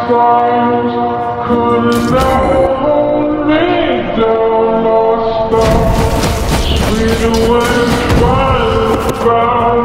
scars could not hold me down or stop. Sweet wind flying about.